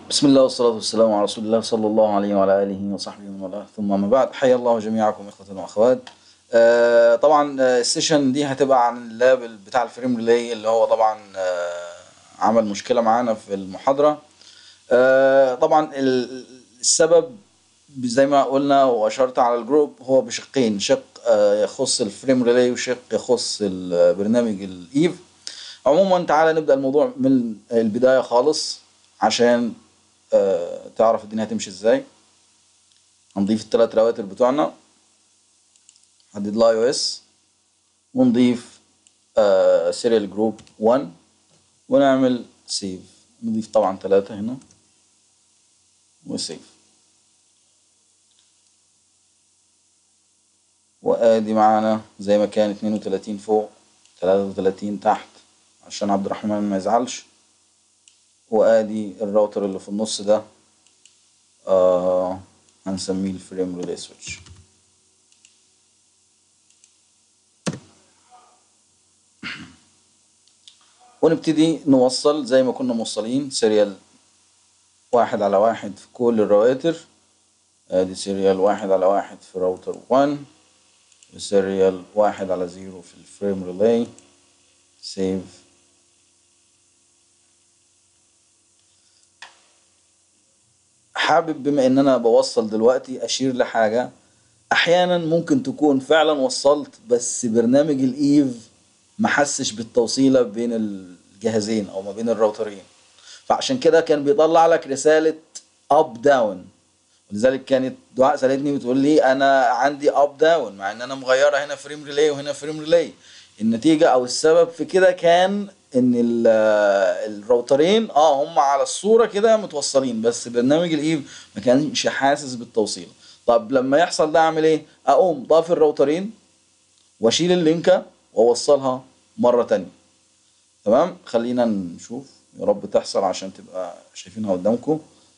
بسم الله والصلاة والسلام على رسول الله صلى الله عليه وعلى آله وصحبه ومن والاه، ثم ما بعد. حيا الله جميعكم إخوة وأخوات. طبعا السيشن دي هتبقى عن اللاب بتاع الفريم ريلي اللي هو طبعا عمل مشكلة معانا في المحاضرة. طبعا السبب زي ما قلنا وأشرت على الجروب هو بشقين، شق يخص الفريم ريلي وشق يخص البرنامج الإيف. عموما تعالى نبدأ الموضوع من البداية خالص عشان تعرف الدنيا هتمشي ازاي. هنضيف الثلاث رواتر بتوعنا، نحدد الاي او اس ونضيف سيريال جروب 1 ونعمل سيف. نضيف طبعا 3 هنا وسيف، وادي معانا زي ما كان 32 فوق 33 تحت عشان عبد الرحمن ما يزعلش. وادي الراوتر اللي في النص ده هنسميه الفريم ريلي سويتش. ونبتدي نوصل زي ما كنا موصلين سيريال 1/1 في كل الرواتر. ادي سيريال 1/1 في راوتر 1 وسيريال 1/0 في الفريم ريلي. سيف. حابب بما ان انا بوصل دلوقتي اشير لحاجة. احيانا ممكن تكون فعلا وصلت بس برنامج الايف محسش بالتوصيلة بين الجهازين او ما بين الراوترين، فعشان كده كان بيطلع لك رسالة اب داون. ولذلك كانت دعاء سالتني بتقول لي انا عندي اب داون مع ان انا مغيره هنا فريم ريلي وهنا فريم ريلي. النتيجه او السبب في كده كان ان الراوترين هم على الصوره كده متوصلين بس برنامج الايف ما كانش حاسس بالتوصيل. طب لما يحصل ده اعمل ايه؟ اقوم ضاف الراوترين واشيل اللينكه واوصلها مره تانية. تمام، خلينا نشوف يا رب تحصل عشان تبقى شايفينها قدامكم.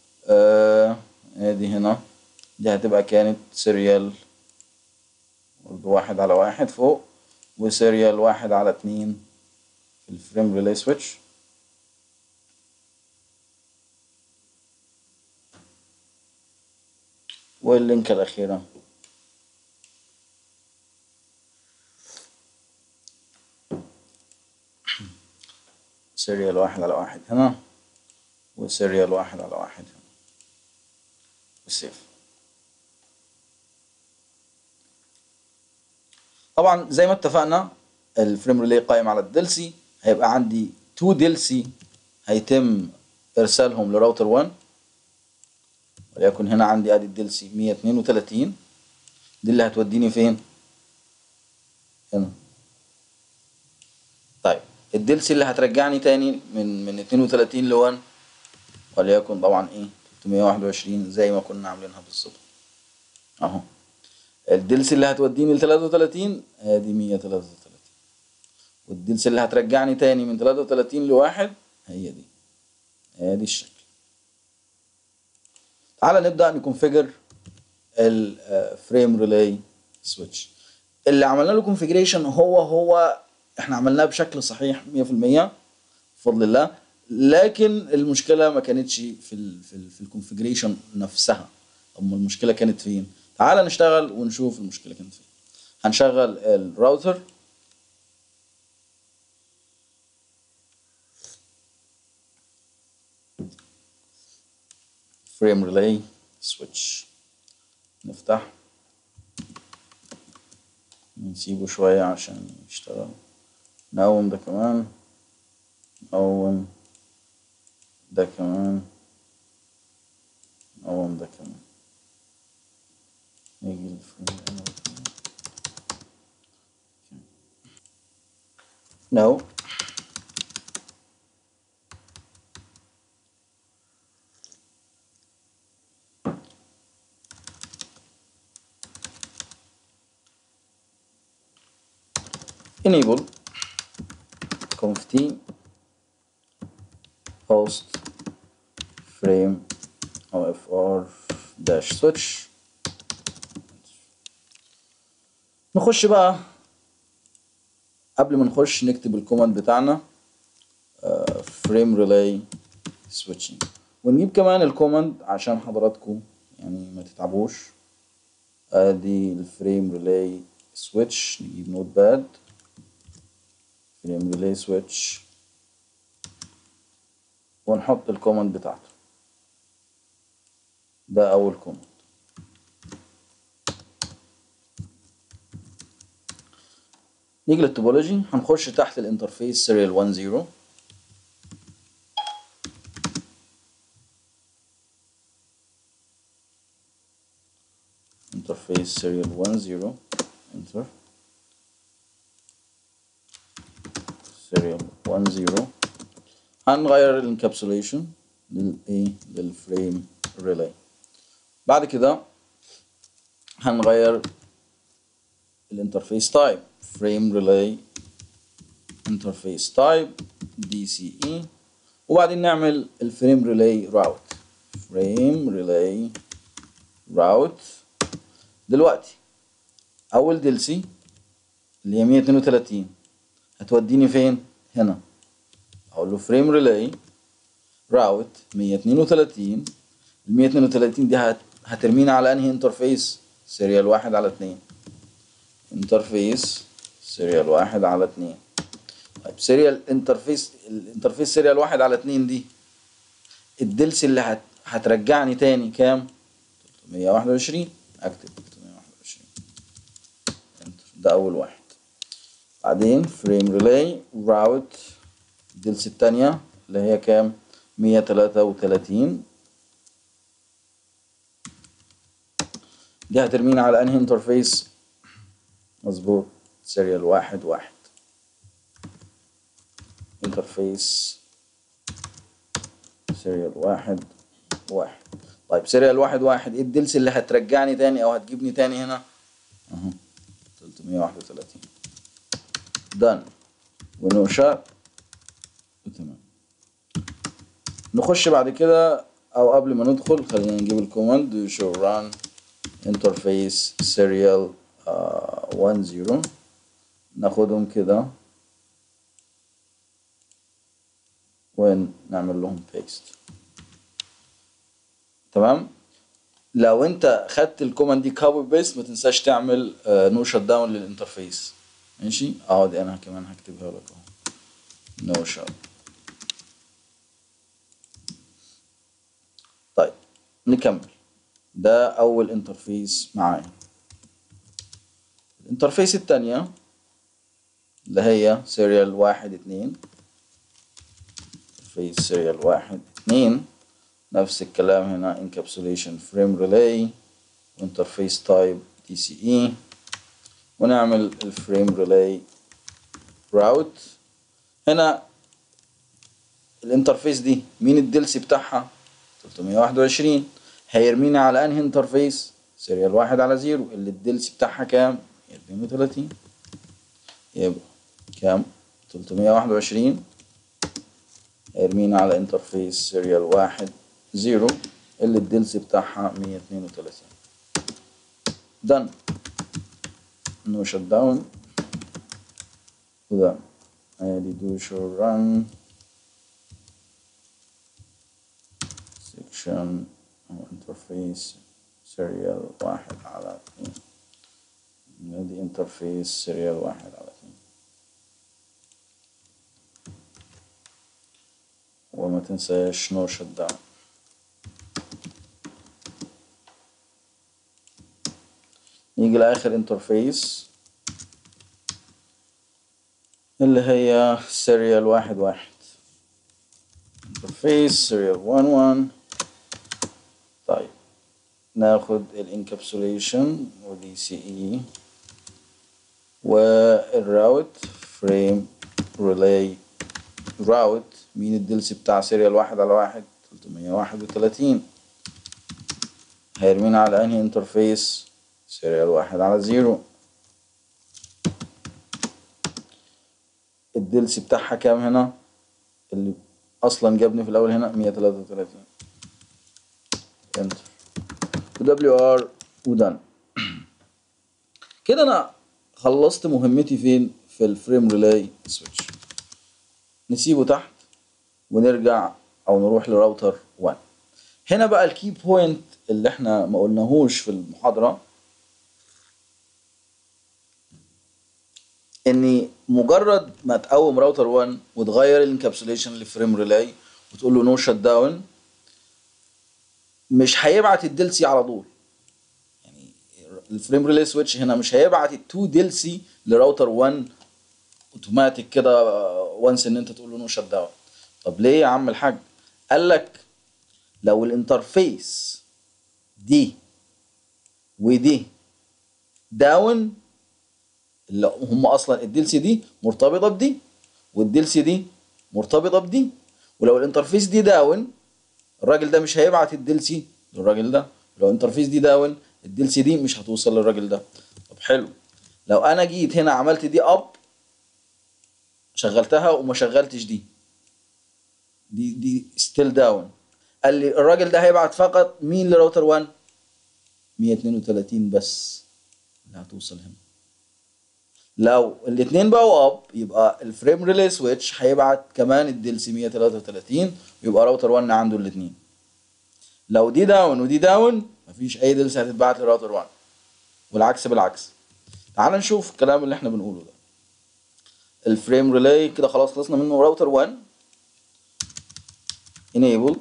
ادي هنا دي هتبقى كانت سيريال 1/1 فوق وسيريال 1/2 في الفريم ريلي سويتش. واللينك الأخيرة سيريال 1/1 هنا وسيريال 1/1 هنا والسيف. طبعا زي ما اتفقنا الفريم ريلي قائم على الدلسي، هيبقى عندي 2 دلسي هيتم ارسالهم لراوتر 1. وليكن هنا عندي ادي الدلسي 132 دي اللي هتوديني فين؟ هنا. طيب الدلسي اللي هترجعني تاني من 32 ل 1 وليكن طبعا 321 زي ما كنا عاملينها بالظبط اهو. الدلسي اللي هتوديني ل 33 ادي 133، والدلسي اللي هترجعني تاني من 33 ل 1 هي دي. ادي الشكل. تعالى نبدأ نكونفيجر الفريم ريلي سويتش. اللي عملنا له كونفيجريشن هو احنا عملناه بشكل صحيح 100% بفضل الله، لكن المشكلة ما كانتش في الكونفيجريشن نفسها. اما المشكلة كانت فين؟ تعال نشتغل ونشوف المشكلة كانت فين. هنشغل الراوتر فريم ريلي سويتش، نفتح نسيبه شوية عشان يشتغل. نقوم ده كمان، نقوم ده كمان، نقوم ده كمان، نيجي الفريم نو. enable conf t host frame ofr dash switch. نخش بقى. قبل ما نخش نكتب الكوماند بتاعنا frame relay switching، ونجيب كمان الكوماند عشان حضراتكم يعني ما تتعبوش. ادي الفريم ريلاي سويتش، نجيب نوت باد فريم ريلاي سويتش ونحط الكوماند بتاعته. ده اول كوماند. نيجي للتوبولوجي، هنخش تحت الانترفيس سيريال 10 انترفيس سيريال 10 انتر سيريال 10. هنغير الانكابسوليشن للفريم ريلاي. بعد كده هنغير الانترفيس تايب فريم ريلاي انترفيس تايب DCE، وبعدين نعمل الفريم ريلاي راوت فريم ريلاي راوت. دلوقتي اول دلسي اللي هي 132 هتوديني فين؟ هنا. اقول له فريم ريلاي راوت 132. ال 132 دي هترمينا على انهي انترفيس؟ سيريال 1/2 انترفيس سيريال 1/2. طيب سيريال الانترفيس سيريال 1/2 دي الدلس اللي هترجعني تاني كام؟ 321. اكتب 321 انتر، ده اول واحد. بعدين فريم ريلاي راوت الدلس التانية اللي هي كام؟ 133. دي هترمينا على انهي انترفيس؟ مظبوط سيريال 1/1 انترفيس سيريال 1/1. طيب سيريال 1/1 ايه الدلس اللي هترجعني تاني او هتجيبني تاني هنا؟ اهو 331. دان ونو شات وتمام. نخش بعد كده، او قبل ما ندخل خلينا نجيب الكوماند شو ران انترفيس سيريال 10. ناخدهم كده ونعمل لهم بيست. تمام. لو انت خدت الكوماند دي كوبي بيست ما تنساش تعمل نو شات داون للانترفيس. ماشي اهو، دي انا كمان هكتبها لك اهو نو شات. طيب نكمل. ده اول انترفيس معايا. الانترفيس التانية اللي هي سيريال 1/2 انترفيس سيريال 1/2. نفس الكلام هنا انكابسوليشن فريم ريلاي وانترفيس تايب DCE، ونعمل الفريم ريلاي راوت. هنا الانترفيس دي مين الدلسي بتاعها؟ 321. هيرمينا على انهي انترفيس؟ سيريال 1/0 اللي الدلسي بتاعها كام؟ 32. يبقى كام؟ 321 هيرمينا على انترفيس سيريال 1/0 اللي الدلسي بتاعها 132. done no shut down وده ادي do show run section او interface serial 1/2. ادي interface serial 1/2. وما تنساش no shut down. نيجي لاخر انترفيس اللي هي سيريال 1/1 انترفيس سيريال 1/1. طيب ناخد الانكابسوليشن DCE والراوت فريم ريلاي راوت. مين الدلسي بتاع سيريال 1/1؟ 331. هيرمينا على انهي انترفيس؟ سيريال 1/0. الدلسي بتاعها كام هنا؟ اللي اصلا جابني في الاول هنا 133. انتر WR ودان. كده انا خلصت مهمتي فين؟ في الفريم ريلاي سويتش. نسيبه تحت ونرجع او نروح لراوتر 1. هنا بقى الكي بوينت اللي احنا ما قلناهوش في المحاضرة، اني مجرد ما تقوم راوتر 1 وتغير الانكابسوليشن لفريم ريلاي وتقول له نو شت داون، مش هيبعت الديل سي على طول. يعني الفريم ريلاي سويتش هنا مش هيبعت التو ديل سي لراوتر 1 اوتوماتيك كده وانس ان انت تقول له نو شت داون. طب ليه يا عم الحاج؟ قال لك لو الانترفيس دي ودي داون، اللي هم اصلا الديل سي دي مرتبطه بدي والديل سي دي مرتبطه بدي، ولو الانترفيس دي داون الراجل ده مش هيبعت الديل سي للراجل ده، لو الانترفيس دي داون الديل سي دي مش هتوصل للراجل ده. طب حلو، لو انا جيت هنا عملت دي اب شغلتها وما شغلتش دي ستيل داون، قال لي الراجل ده هيبعت فقط مين لراوتر 1؟ 132 بس اللي هتوصل هنا. لو الاثنين بقوا اب يبقى الفريم ريلي سويتش هيبعت كمان الديل سي 133 ويبقى راوتر 1 عنده الاثنين. لو دي داون ودي داون مفيش اي ديل سي هتتبعت لراوتر 1 والعكس بالعكس. تعال نشوف الكلام اللي احنا بنقوله ده. الفريم ريلي كده خلاص خلصنا منه. راوتر 1 enable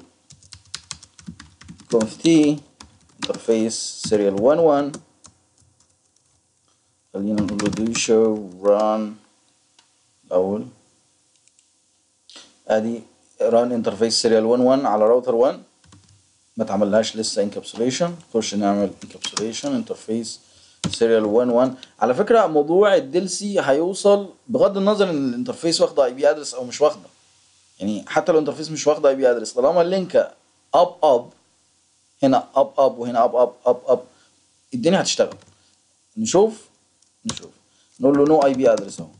conf t interface serial 11، خلينا نقول له do show run الاول. ادي run interface serial 11 على راوتر 1 ما اتعملهاش لسه encapsulation. نخش نعمل encapsulation interface serial 11. على فكره موضوع الديل سي هيوصل بغض النظر ان الانترفيس واخده اي بي ادرس او مش واخده. يعني حتى لو الانترفيس مش واخده اي بي ادرس طالما اللينك اب هنا اب وهنا اب الدنيا هتشتغل. نشوف نقول له نو اي بي ادرس اهو،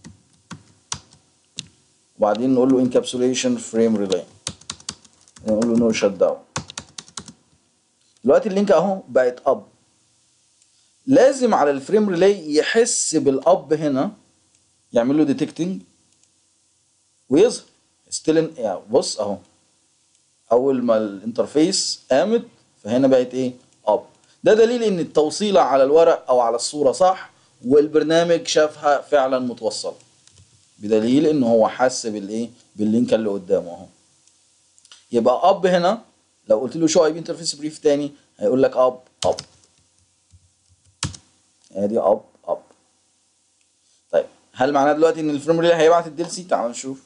وبعدين نقول له انكابسوليشن فريم ريلاي، نقول له نو شت داون. دلوقتي اللينك اهو بقت اب. لازم على الفريم ريلاي يحس بالاب هنا، يعمل له ديتكتنج ويظهر ستيل. يعني بص اهو اول ما الانترفيس قامت فهنا بقت ايه؟ اب. ده دليل ان التوصيله على الورق او على الصوره صح والبرنامج شافها فعلا متوصله، بدليل ان هو حس بالايه؟ باللينك اللي قدامه اهو. يبقى اب هنا لو قلت له شو اي بي انترفيس بريف تاني هيقول لك اب. ادي اب. طيب هل معناه دلوقتي ان الفريم ريلي هيبعت الديل سي؟ تعال نشوف.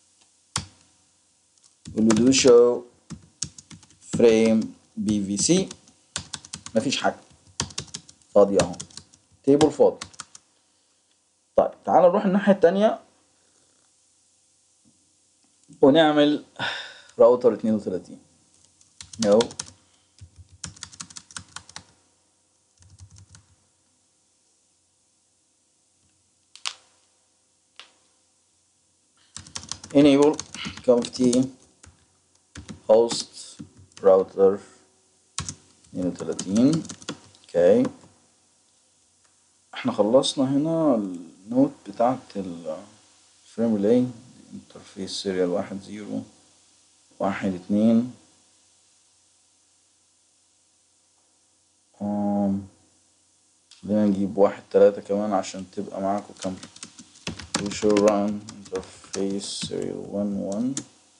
قول له دو شو فريم بي في سي، مفيش حاجه، فاضي اهو، تيبل فاضي. طيب تعال نروح الناحيه التانيه ونعمل راوتر 32 اهو. enable conf t host router 32. اوكي احنا خلصنا هنا النوت بتاعت الفريم ريلاي انترفيس سيريال 10 12. خلينا نجيب 13 كمان عشان تبقى معاكم كاملة. show run interface serial 11.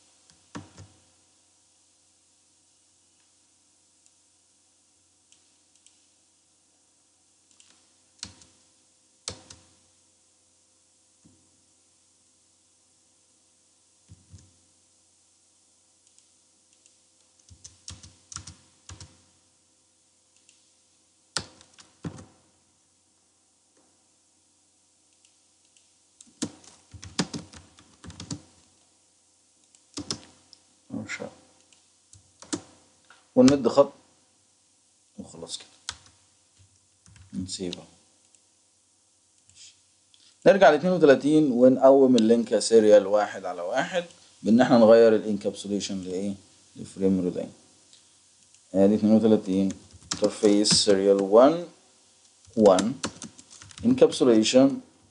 ونمد خط وخلاص كده نسيبها. نرجع ل 32 ونقوم اللينك سيريال 1 على 1 بان احنا نغير الانكابسوليشن لايه؟ لفريم ريلاي. ادي 32 interface serial 1 encapsulation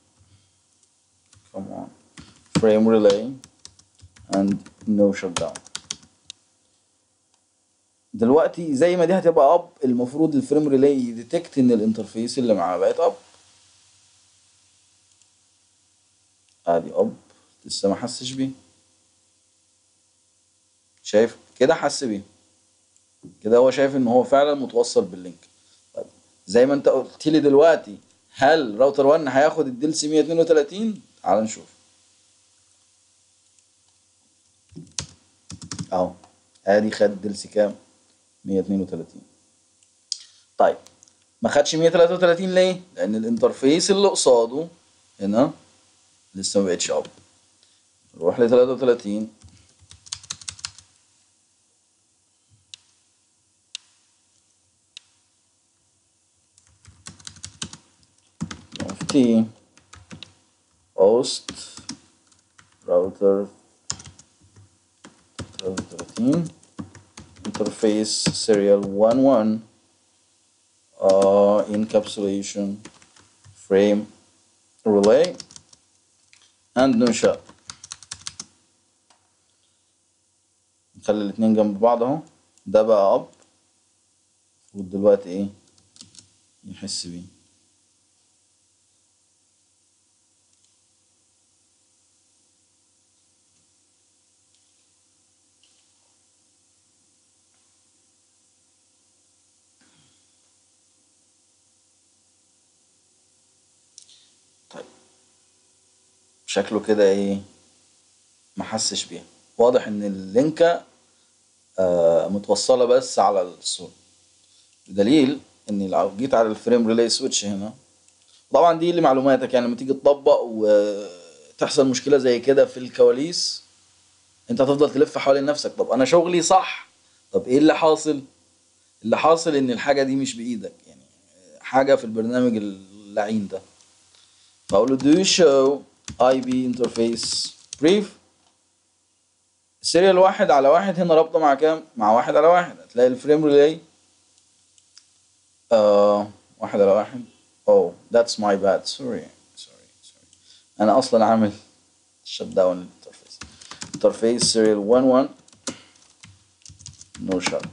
come on frame relay and no shutdown. دلوقتي زي ما دي هتبقى اب، المفروض الفريم ريلي يديتكت ان الانترفيس اللي معاه بقت اب. ادي اب، لسه ما حسش بيه. شايف كده؟ حس بيه كده، هو شايف ان هو فعلا متوصل باللينك. طيب زي ما انت قلت لي دلوقتي، هل راوتر 1 هياخد الديل سي 132؟ تعال نشوف اهو. ادي خد ديل سي كام؟ 132. طيب ما خدش 133 ليه؟ لان الانترفيس اللي قصاده هنا لسه ما بقتش اب. نروح ل 33، تي host راوتر 33 interface serial 11 encapsulation frame relay and no shell. نخلي الاتنين جنب بعض اهو. ده بقى اب، ودلوقتي ايه؟ يحس بيه. طيب شكله كده ايه؟ ما حسش بيها. واضح ان اللينكة متوصلة بس على الصورة، بدليل ان لو جيت على الفريم ريلي سويتش هنا، طبعا دي لمعلوماتك يعني، لما تيجي تطبق وتحصل مشكلة زي كده في الكواليس، انت هتفضل تلف حوالين نفسك. طب انا شغلي صح، طب ايه اللي حاصل؟ اللي حاصل ان الحاجة دي مش بايدك، يعني حاجة في البرنامج اللعين ده. فاقول له do you show IP interface brief. السيريال 1 على 1 هنا رابطة مع كام؟ مع 1 على 1. هتلاقي الفريم ريلي 1 على 1. oh that's my bad, sorry. انا اصلا عامل شت داون للانترفيس. انترفيس سيريال 11 نو شات.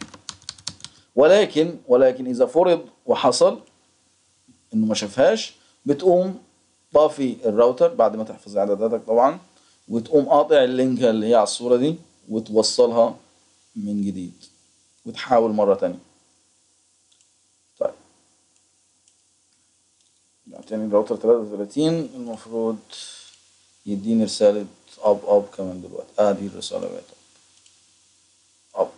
ولكن اذا فرض وحصل انه ما شافهاش، بتقوم طافي الراوتر بعد ما تحفظ اعداداتك طبعا، وتقوم قاطع اللينك اللي هي على الصورة دي، وتوصلها من جديد، وتحاول مرة تانية. طيب تاني الراوتر 33 المفروض يديني رسالة اب كمان دلوقتي. دي الرسالة بقت اب.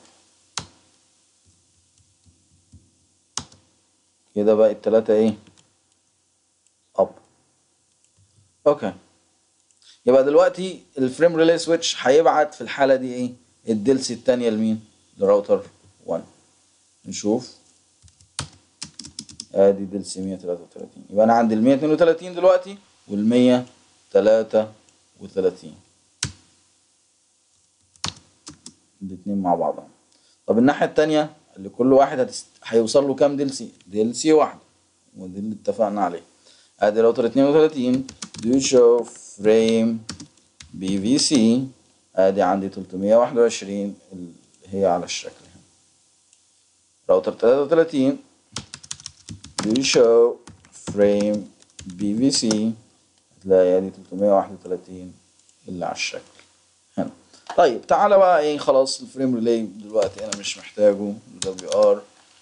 كده بقى التلاتة ايه؟ اب. اوكي، يبقى دلوقتي الفريم ريلي سويتش هيبعت في الحالة دي ايه؟ الدلسي التانية لمين؟ لراوتر 1. نشوف. ادي دلسي 133. يبقى انا عندي ال 132 دلوقتي وال 133 الاتنين مع بعضهم. طب الناحية التانية اللي كل واحد هيوصل له كام دلسي؟ دلسي واحدة، ودي اللي اتفقنا عليه. ادي راوتر 32 do show frame BVC. ادي عندي 321 اللي هي على الشكل هنا. راوتر 33 do show frame BVC. هتلاقي ادي 331 اللي على الشكل هنا. طيب تعالى بقى ايه، خلاص الفريم ريلي دلوقتي انا مش محتاجه، WR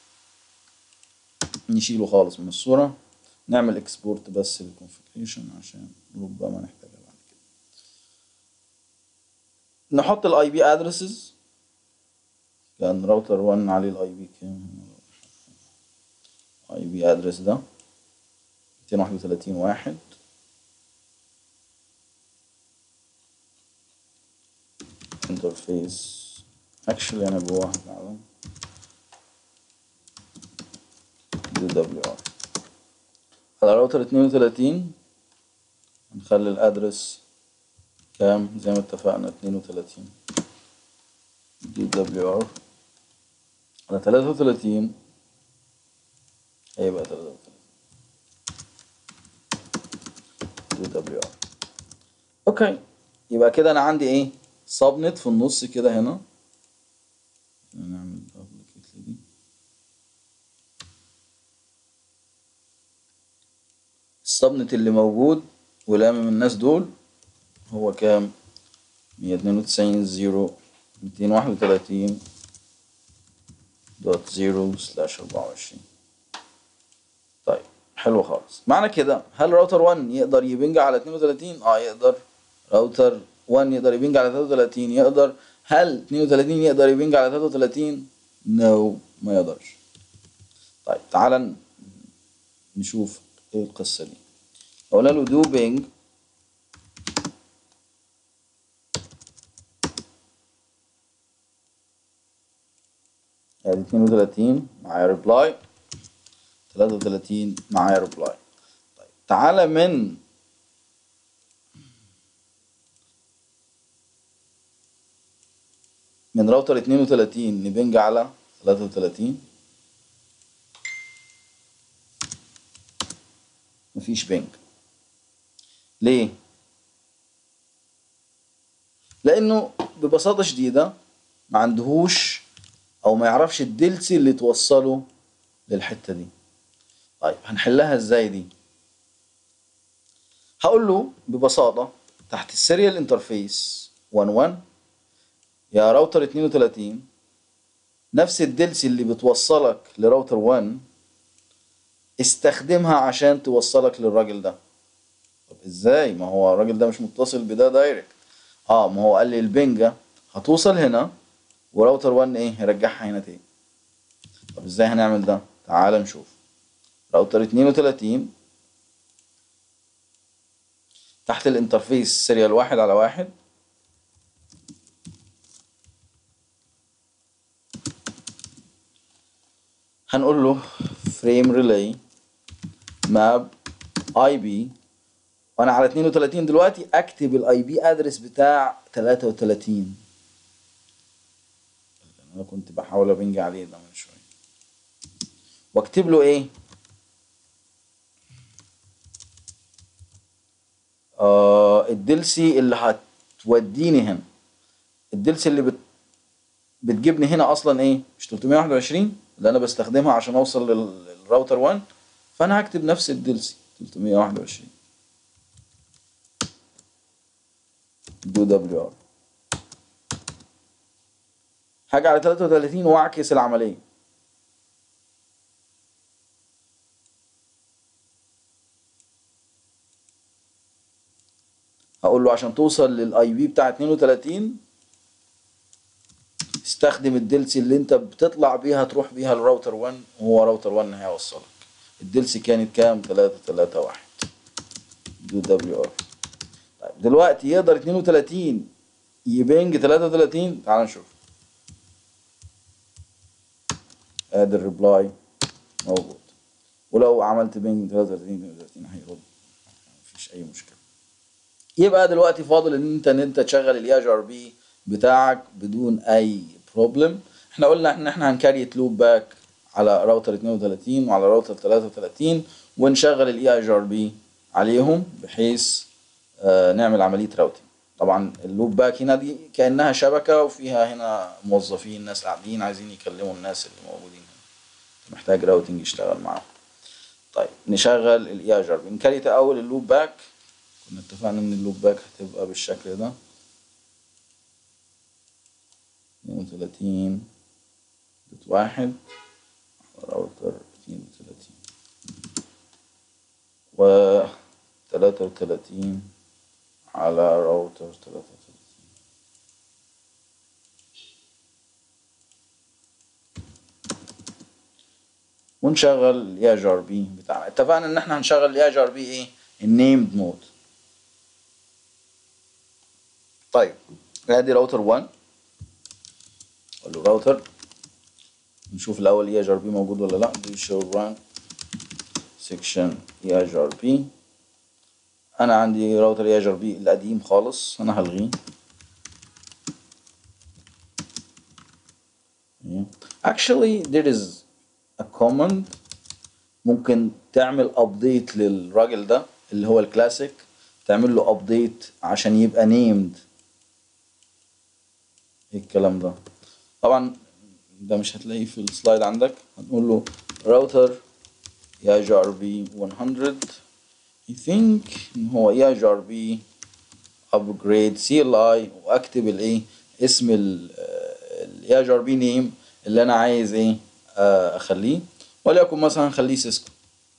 نشيله خالص من الصورة. نعمل اكسبورت بس للكونفيجريشن عشان ربما نحتاجها بعد كده. نحط الاي بي ادرسز. كان راوتر 1 عليه الاي بي كام؟ اي بي ادرس ده 231.1. انترفيس اكشلي انا جواه فعلا DWR. على راوتر 32 هنخلي الادرس كام زي ما اتفقنا؟ 32 DWR. على 33 هيبقى 33 DWR. اوكي، يبقى كده انا عندي ايه؟ سبنت في النص كده هنا. نعمل السبنت اللي موجود ولامم الناس دول هو كام؟ 192.231.0/24. طيب حلو خالص. معنى كده هل راوتر 1 يقدر يبنج على 32؟ يقدر. راوتر 1 يقدر يبنج على 33؟ يقدر. هل 32 يقدر يبنج على 33؟ نو، ما يقدرش. طيب تعالى نشوف ايه القصة دي. قلنا له دو بينج ادي 32 معايا ريبلاي، 33 معايا ريبلاي. طيب تعالى من راوتر 32 نبنج على 33. مفيش بنج. ليه؟ لانه ببساطة شديدة ما عندهوش او ما يعرفش الدلسي اللي توصله للحتة دي. طيب هنحلها ازاي دي؟ هقول له ببساطة تحت السيريال انترفيس 11 يا راوتر 32 نفس الدلسي اللي بتوصلك لراوتر 1 استخدمها عشان توصلك للراجل ده. طب ازاي؟ ما هو الراجل ده مش متصل بده دايركت. ما هو قال لي البنجة هتوصل هنا وراوتر 1 ايه يرجعها هنا تاني. طب ازاي هنعمل ده؟ تعال نشوف. راوتر 32 تحت الانترفيس سيريال 1/1 هنقول له فريم ريلي ماب اي بي، وانا على 32 دلوقتي اكتب الاي بي ادرس بتاع 33. انا كنت بحاول ابنج عليه ده من شويه. واكتب له ايه؟ الدلسي اللي هتوديني هنا. الدلسي اللي بتجيبني هنا اصلا ايه؟ مش 321 اللي انا بستخدمها عشان اوصل للراوتر 1. فانا هكتب نفس الدلسي 321 دو دبليو ار. هاجي على 33 واعكس العمليه. هقول له عشان توصل للاي بي بتاع 32 استخدم الدلسي اللي انت بتطلع بيها تروح بيها الراوتر 1 وهو راوتر 1 هيوصلك. الدلسي كانت كام؟ 331 دو دبليو ار. طيب دلوقتي يقدر 32 يبنج 33؟ تعال نشوف. ادي الريبلاي موجود، ولو عملت بنج 33 هيرد، مفيش اي مشكله. يبقى دلوقتي فاضل ان انت تشغل الاي ار بي بتاعك بدون اي بروبلم. احنا قلنا ان احنا هنكريت لوب باك على راوتر 32 وعلى راوتر 33 ونشغل الاي ار بي عليهم بحيث نعمل عمليه راوتنج. طبعا اللوب باك هنا دي كانها شبكه وفيها هنا موظفين ناس قاعدين عايزين يكلموا الناس اللي موجودين هنا، محتاج راوتنج يشتغل معاهم. طيب نشغل الاي ار بي. نكريت اول اللوب باك. كنا اتفقنا ان اللوب باك هتبقى بالشكل ده 32.1 راوتر 32 و 33 على راوتر 33 ونشغل الاي ار بي بتاعنا. اتفقنا ان احنا هنشغل الاي ار بي ايه؟ النيمد مود. طيب ادي راوتر 1. اقول له راوتر، نشوف الاول اي ار بي موجود ولا لا. دي شو ران سيكشن اي ار بي. انا عندي راوتر اي ار بي القديم خالص، انا هلغيه. actually there is a command ممكن تعمل ابديت للراجل ده اللي هو الكلاسيك، تعمل له ابديت عشان يبقى نيمد. ايه الكلام ده؟ طبعا ده مش هتلاقيه في السلايد عندك. هنقول له راوتر EIGRP 100. I think ان هو EIGRP upgrade CLI، واكتب الايه اسم ال EIGRP name اللي انا عايز ايه اخليه، وليكن مثلا خليه سيسكو.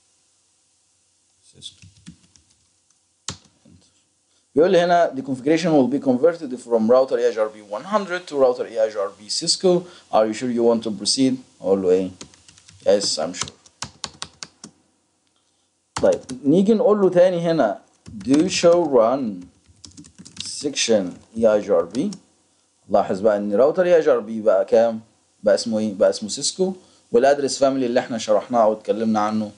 بيقول لي هنا the configuration will be converted from router EIGRP 100 to router EIGRP Cisco. Are you sure you want to proceed؟ اقول له ايه yes I'm sure. طيب نيجي نقول له تاني هنا do show run section EIGRP. لاحظ بقى ان راوتر EIGRP بقى كام؟ بقى اسمه ايه؟ بقى اسمه سيسكو، والادرس فاميلي اللي احنا شرحناه واتكلمنا عنه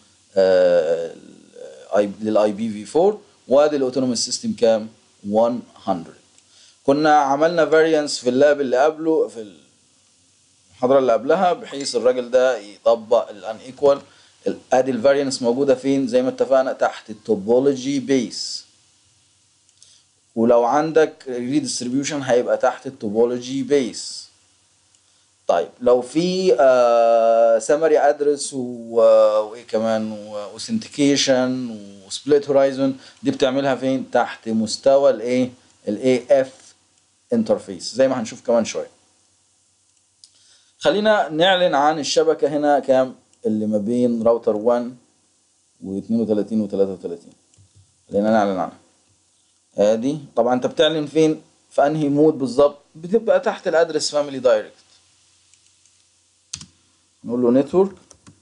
للاي بي في 4، وادي الاوتونوموس سيستم كام؟ 100. كنا عملنا فاريانس في اللاب اللي قبله، في المحاضره اللي قبلها، بحيث الراجل ده يطبق الان ايكوال. ادي الفاريانس موجوده فين؟ زي ما اتفقنا تحت التوبولوجي بيس، ولو عندك ريديستريبيوشن هيبقى تحت التوبولوجي بيس. طيب لو في سمري ادرس وايه كمان واوثنتيكيشن وسبليت هورايزون، دي بتعملها فين؟ تحت مستوى الايه الاي اف انترفيس، زي ما هنشوف كمان شويه. خلينا نعلن عن الشبكه هنا كام اللي ما بين راوتر 1 و32 و33. خلينا نعلن عنها. ادي طبعا انت بتعلن فين؟ في انهي مود بالظبط؟ بتبقى تحت الادرس فاميلي دايركت. نقول له نتورك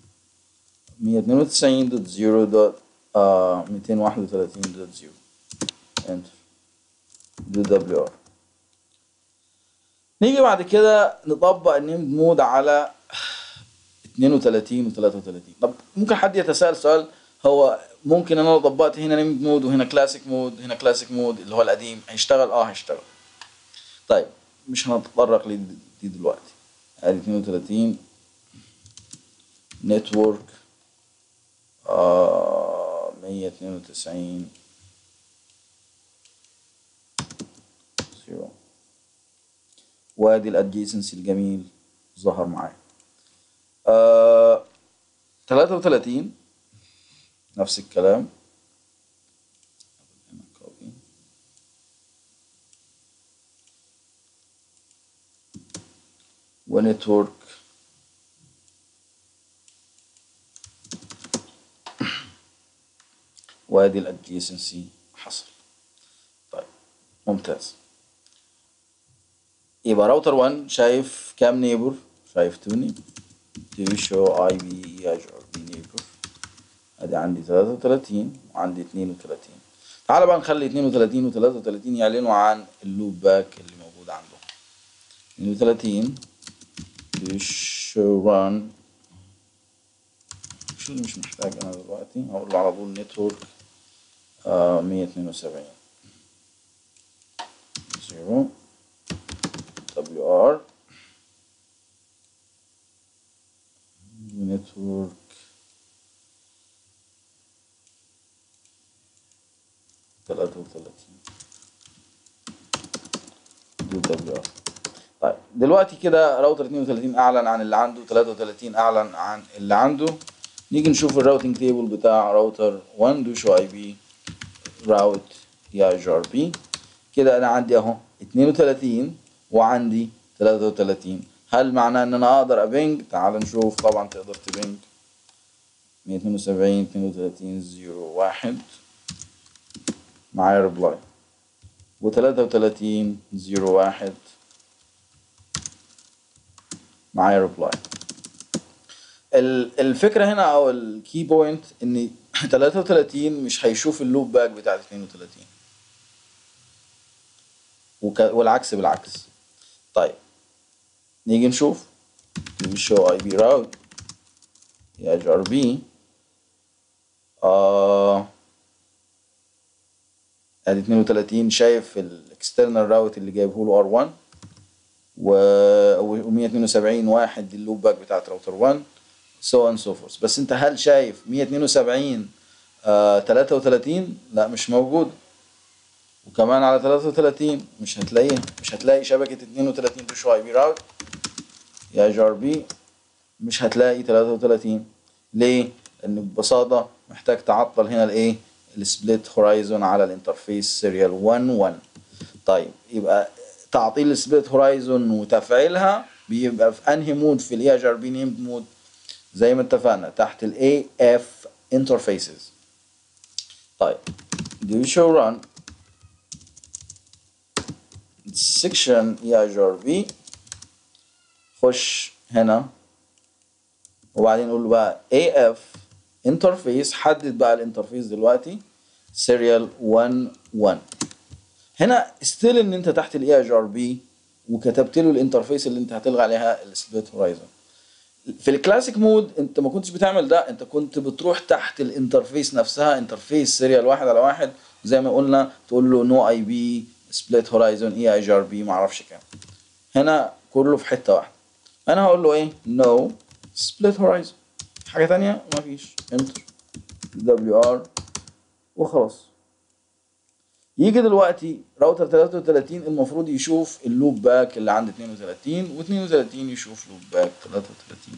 192.0.231.0 انتر دي دبليو ار. نيجي بعد كده نطبق النيمد مود على 32 و33. طب ممكن حد يتساءل سؤال، هو ممكن انا لو طبقت هنا نيمد مود وهنا كلاسيك مود، هنا كلاسيك مود اللي هو القديم، هيشتغل؟ هيشتغل. طيب مش هنتطرق لدي دلوقتي. ادي 32 نتورك 192 0، وادي الادجيسنسي الجميل ظهر معايا. 33 نفس الكلام، ونتورك وادي الادجيسنسي حصل. طيب ممتاز. يبقى راوتر 1 شايف كام نيبر؟ شايف 2 نيبر. دي شو اي بي اي بي نيبر. ادي عندي 33 وعندي 32. تعال بقى نخلي 32 و 33 يعلنوا عن اللوب باك اللي موجود عندهم. 32 دي شو ران، شو اللي مش محتاج انا دلوقتي، هقول له على طول نتورك 172 0 WR نتورك تلاتة وتلاتين WR. طيب دلوقتي كده راوتر 32 اعلن عن اللي عنده، 33 اعلن عن اللي عنده. نيجي نشوف الراوتنج تيبل بتاع راوتر 1 دوشو اي بي راوت EIGRP. كده انا عندي اهو 32 وعندي 33. هل معناه ان انا اقدر ابنج؟ تعال نشوف. طبعا تقدر تبنج 172 32 0 1 معايا ريبلاي، و33 0 1 معايا ريبلاي. الفكره هنا او الكي بوينت ان 33 مش هيشوف اللوب باك بتاع 32 والعكس بالعكس. طيب نيجي نشوف show IP route EIGRP. ادي 32 شايف الاكسترنال راوت اللي جايبه له R1، و 172 1 دي اللوب باك بتاعت راوتر 1 so on so forth. بس انت هل شايف 172 33؟ لا مش موجود. وكمان على 33 مش هتلاقيها، مش هتلاقي شبكة 32 دوشو اي بي راوت. يا اتش ار بي مش هتلاقي 33. ليه؟ لان ببساطه محتاج تعطل هنا الايه؟ السبليت هورايزون على الانترفيس سيريال 1 طيب يبقى تعطيل السبليت هورايزون وتفعيلها بيبقى في انهي مود في الاي اتش ار بي نيمد مود؟ زي ما اتفقنا تحت الاي اف انترفيسز. طيب do show run section EIGRB، خش هنا وبعدين نقول له بقى AF interface، حدد بقى الانترفيس دلوقتي serial 1 هنا ستيل ان انت تحت الاي اي ار بي وكتبت له الانترفيس اللي انت هتلغي عليها السبليت هورايزون. في الكلاسيك مود انت ما كنتش بتعمل ده، انت كنت بتروح تحت الانترفيس نفسها، انترفيس سيريال 1 زي ما قلنا، تقول له نو اي بي سبليت هورايزون اي اي ار بي معرفش كام. هنا كله في حته واحده. انا هقول له ايه؟ نو سبليت هورايزون. حاجه ثانيه مفيش، انتر دبليو ار وخلاص. يجي دلوقتي راوتر 33 المفروض يشوف اللوب باك اللي عند 32 و32 يشوف لوب باك 33.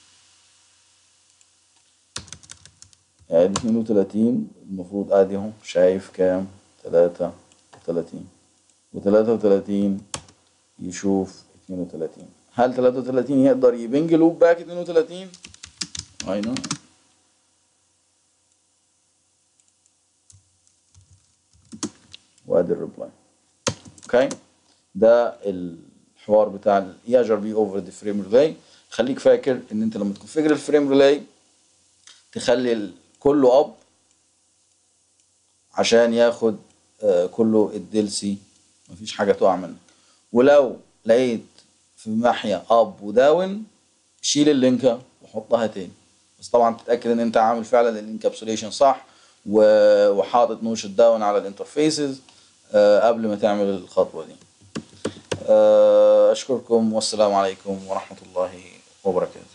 يعني 32 المفروض ادي اهو شايف كام؟ 33 و33 يشوف 32. هل 33 يقدر يبنج لوب باك 32؟ اي نو. وادي الريبلاي. اوكي، ده الحوار بتاع الاي ار بي اوفر ذا فريم ريلاي. خليك فاكر ان انت لما تكونفيجر الفريم ريلاي تخلي كله اب عشان ياخد كله الدلسي، مفيش حاجه تقع منك. ولو لقيت في ناحيه اب وداون شيل اللينكه وحطها تاني، بس طبعا تتاكد ان انت عامل فعلا الانكابسوليشن صح وحاطط نوش الداون على الانترفيسز قبل ما تعمل الخطوه دي. اشكركم والسلام عليكم ورحمه الله وبركاته.